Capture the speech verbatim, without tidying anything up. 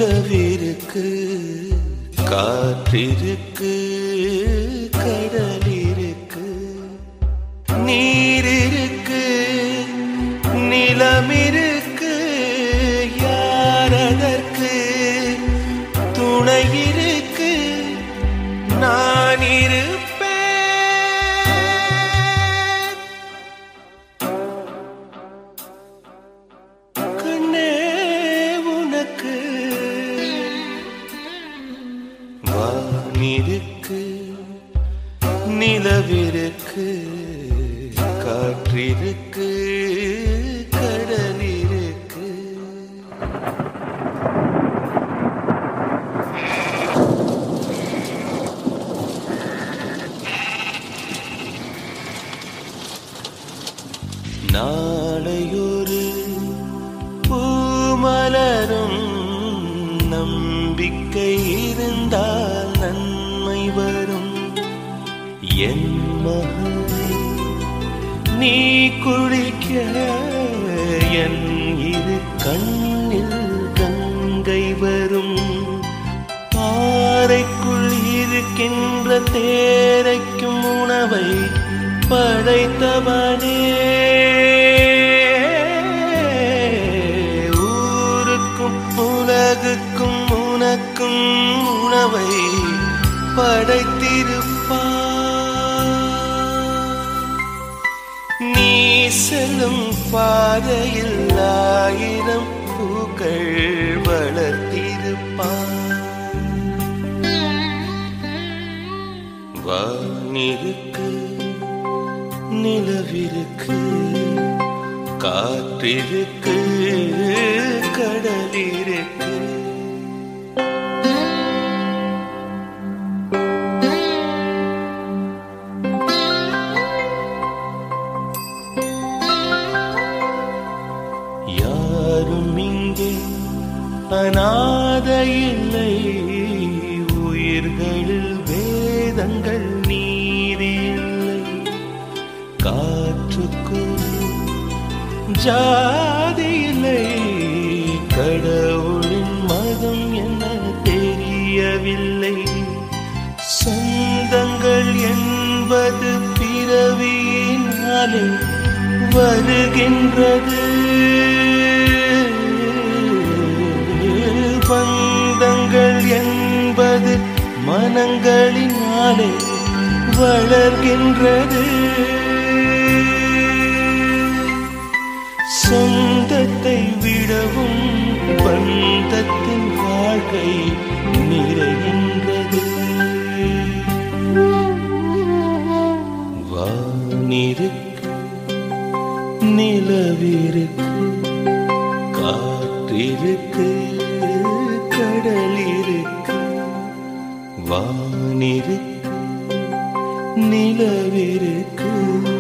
நிலவிருக்கு, காற்றிருக்கு, கடலிருக்கு, நீரிருக்கு, நிலமிருக்கு, யாரதற்கு துணையிருக்கு, நான் இருப்பேன். கண்ணே உனக்கு வானிருக்கு, நிலவிருக்கு, காற்றிருக்கு, கடலிருக்கு. நாளையொரு பூமலரும், நம்பிக்கை இருந்தால் நன்மை வரும். என் மகனே நீ குளிக்க, என் இரு கண்ணில் கங்கை வரும். பாறைக்குள் இருக்கின்ற தேரைக்கும் உணவை படைத்தவனே, ஊருக்கும் உலகுக்கும் உனக்கும் உணவை படைத்திருப்பான். நீ செல்லும் பாதையில் ஆயிரம் பூக்கள் வளர்த்திருப்பான். வானிருக்கு, நிலவிருக்கு, காற்றிருக்கு, கடலிருக்கு. யாரும் இங்கே அநாதை இல்லை, உயிர்களில் வேதங்கள் நீதி இல்லை. காற்றுக்கு ஜாதி இல்லை, கடவுளின் மதம் என்ன தெரியவில்லை. சொந்தங்கள் என்பது பிறவியினாலே வருகின்றது, பந்தங்கள் என்பது மனங்களினாலே வளர்கின்றது. சொந்தத்தை விடவும் பந்தத்தின் வாழ்க்கை நிறைகின்றது. வானிருக்கு, நிலவிருக்கு, காற்றிருக்கு, கடலிருக்கு. வானிருக்கு, நிலவிருக்கு,